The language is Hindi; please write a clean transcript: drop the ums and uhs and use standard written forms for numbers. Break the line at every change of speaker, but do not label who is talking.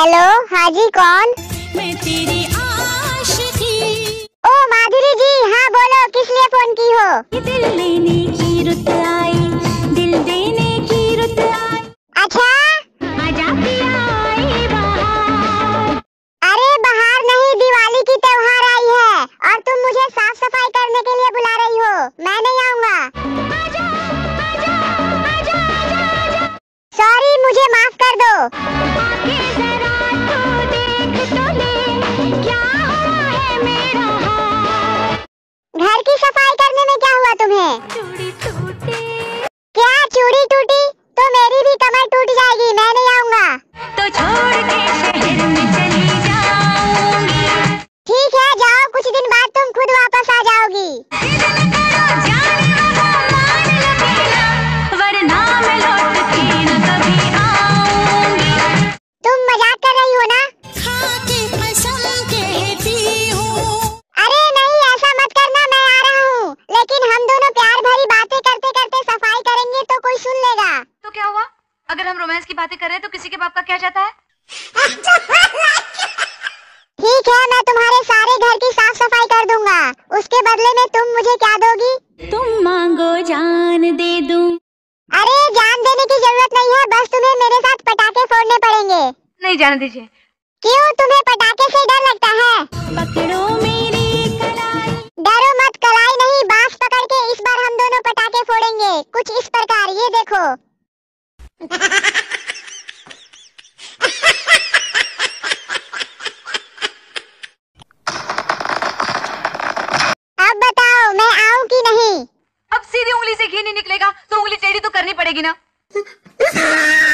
हेलो, हाँ जी, कौन?
मैं तेरी आशिकी।
ओ माधुरी जी, हाँ बोलो, किस लिए फोन की हो?
दिल लेने की रुत आई, दिल देने की रुत आई।
अच्छा,
आजा पिया आई बहार।
अरे बहार नहीं, दिवाली की त्योहार आई है और तुम मुझे साफ सफाई करने के लिए बुला रही हो। मैं नहीं आऊँगा।
आजा आजा आजा आजा आजा।
सॉरी, मुझे माफ कर दो।
आके जरा तू देख तो ले, क्या हुआ है मेरा हाल।
घर की सफाई करने में क्या हुआ तुम्हें?
चूड़ी टूटी।
क्या चूड़ी टूटी? तो मेरी भी कमर टूट जाएगी। मैं नहीं आऊँगा।
तो छोड़ के शहर में चली जाऊंगी।
ठीक है, जाओ, कुछ दिन बाद तुम खुद वापस आ जाओगी।
जिद करो जाने वाला मान लो मेरा, वरना मैं लौट के न कभी आऊंगी।
तुम मजाक कर रही हो ना?
खाके कसम कहती हूँ।
अरे नहीं, ऐसा मत करना, मैं आ रहा हूँ। लेकिन हम दोनों प्यार भरी बातें करते करते सफाई करेंगे तो कोई सुन लेगा।
तो क्या हुआ? अगर हम रोमांस की बातें कर रहे हैं तो किसी के बाप का क्या जाता है?
ठीक है, मैं तुम्हारे सारे घर की साफ सफाई कर दूंगा। उसके बदले में तुम मुझे क्या दोगी?
तुम मांगो जान दे दूं।
अरे जान देने की जरूरत नहीं है, बस तुम्हें मेरे साथ पटाखे फोड़ने पड़ेंगे।
नहीं जाने दीजिए।
क्यों, तुम्हें पटाखे से डर लगता है?
पकड़ो मेरी कलाई।
डरो मत, कलाई नहीं, बांस पकड़ के इस बार हम दोनों पटाखे फोड़ेंगे। कुछ इस प्रकार, ये देखो। अब बताओ, मैं आऊं कि नहीं?
अब सीधी उंगली से घी नहीं निकलेगा तो उंगली टेढ़ी तो करनी पड़ेगी ना।